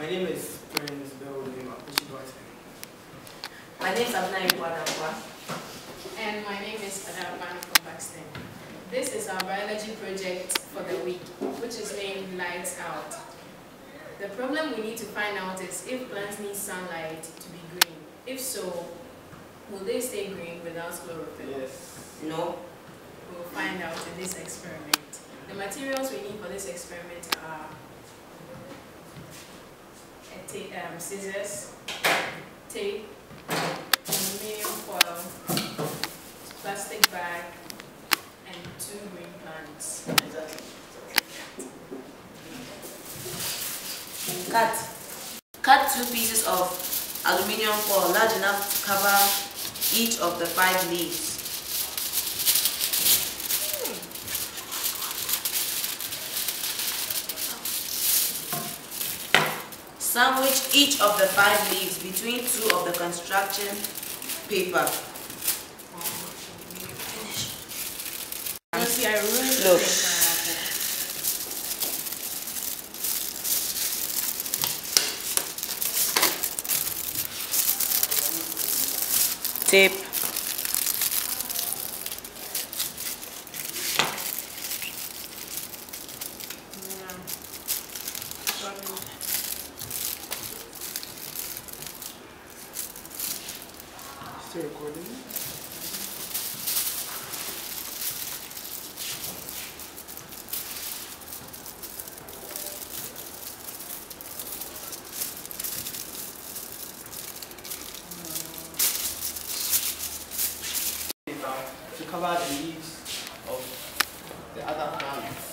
My name is Prince Bill. My name is Abena. And my name is Adar from Pakistan. This is our biology project for the week, which is named Lights Out. The problem we need to find out is if plants need sunlight to be green. If so, will they stay green without chlorophyll? Yes. No. We'll find out in this experiment. The materials we need for this experiment are scissors, tape, aluminium foil, plastic bag, and 2 green plants. Cut 2 pieces of aluminium foil large enough to cover each of the 5 leaves. Sandwich each of the 5 leaves between 2 of the construction paper. Look. Tape. Still recording? To cover the leaves of the other plants.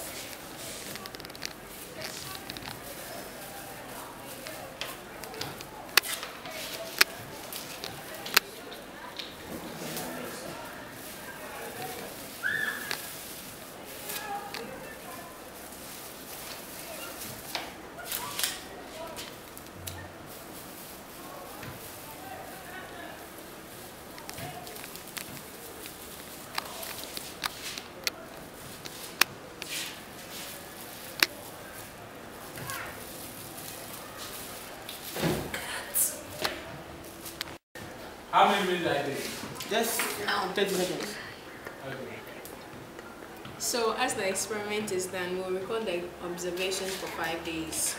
How many minutes I did? Just 30 seconds. Okay. So as the experiment is done, we'll record the observations for 5 days.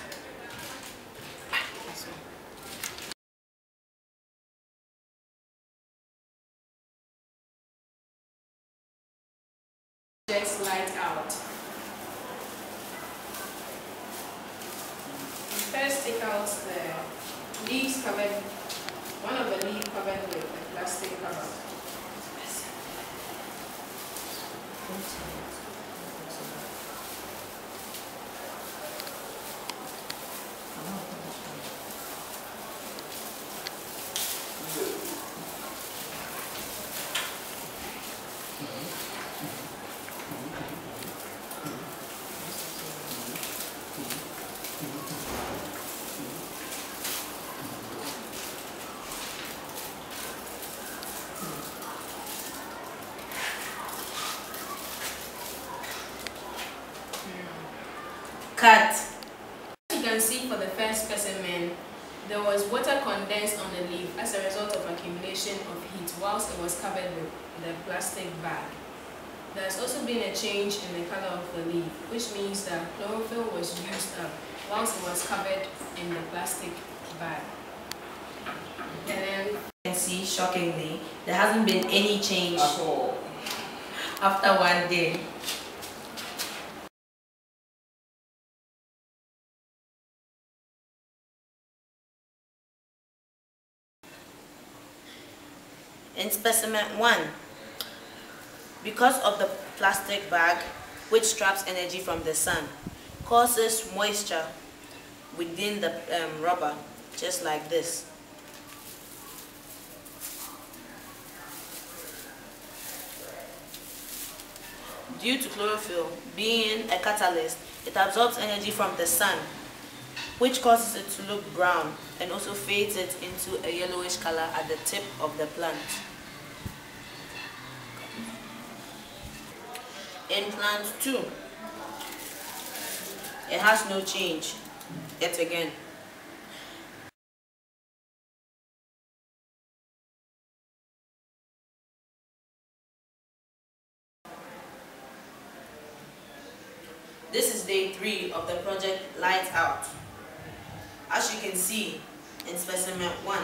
Just light out. First take out the leaves covered, one of the leaves covered with a plastic cover. Cut. As you can see for the first specimen, there was water condensed on the leaf as a result of accumulation of heat whilst it was covered with the plastic bag. There has also been a change in the color of the leaf, which means that chlorophyll was used up whilst it was covered in the plastic bag. And then You can see, shockingly, there hasn't been any change At all. after 1 day. In specimen 1, because of the plastic bag, which traps energy from the sun, causes moisture within the rubber, just like this. Due to chlorophyll being a catalyst, it absorbs energy from the sun, which causes it to look brown and also fades it into a yellowish color at the tip of the plant. In plant 2, it has no change yet again. 3 of the project Light Out. As you can see in specimen 1,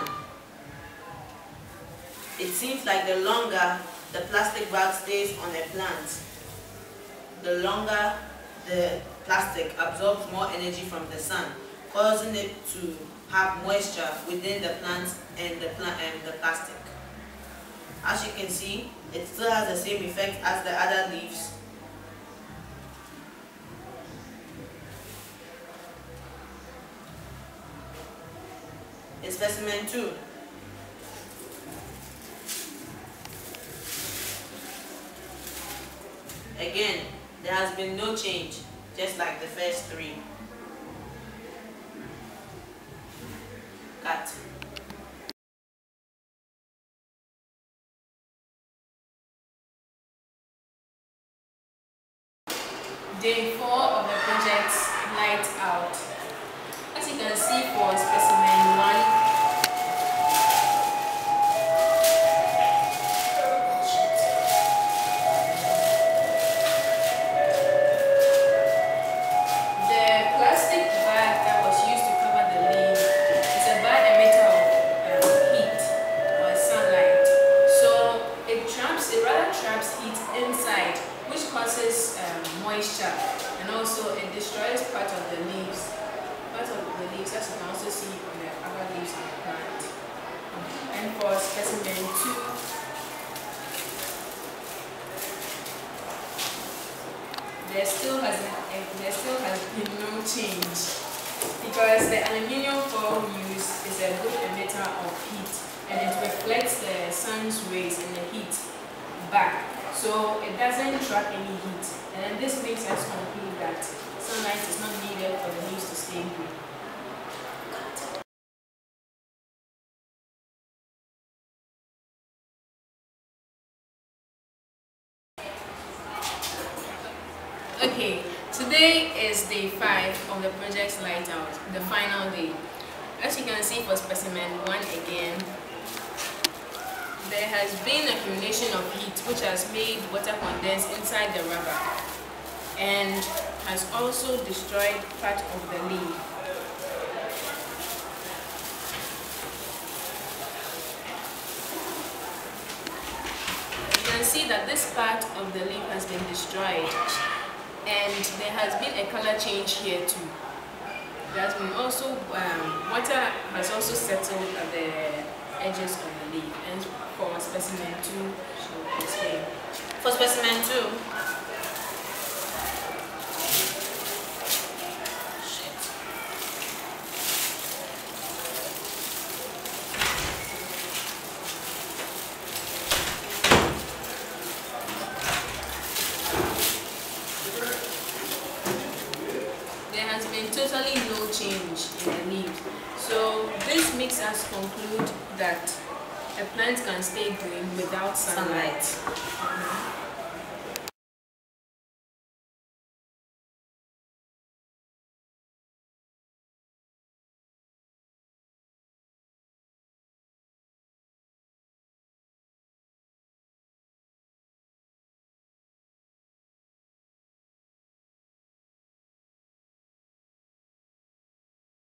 it seems like the longer the plastic bag stays on a plant, the longer the plastic absorbs more energy from the sun, causing it to have moisture within the plant and the plastic. As you can see, it still has the same effect as the other leaves. In specimen 2, again, there has been no change, just like the first 3. Cut. Day 4 of the project's Light Out. As you can see for specimen 1, moisture, and also it destroys part of the leaves. Part of the leaves, as you can also see on the other leaves of the plant. And for specimen 2, there still has been no change, because the aluminium foil used is a good emitter of heat, and it reflects the sun's rays and the heat back. So it doesn't trap any heat, and this makes us conclude that sunlight is not needed for the leaves to stay green. Okay, today is day 5 of the project's Light Out, the final day. As you can see for specimen 1 again, there has been accumulation of heat which has made water condense inside the rubber and has also destroyed part of the leaf. You can see that this part of the leaf has been destroyed, and there has been a color change here too. There has been also water has also settled at the edges of the leaf. And for specimen 2, she'll explain. For specimen 2, there has been totally no change in the leaves. So this makes us conclude that a plant can stay green without sunlight.